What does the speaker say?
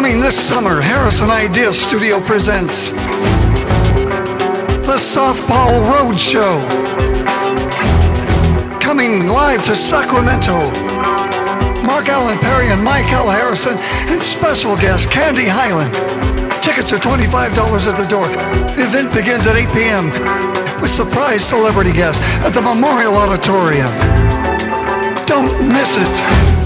Coming this summer, Harrison Idea Studio presents the Softball Road Show. Coming live to Sacramento, Mark Allen Perry and Mike L. Harrison and special guest Candy Highland. Tickets are $25 at the door. The event begins at 8 p.m. with surprise celebrity guests at the Memorial Auditorium. Don't miss it.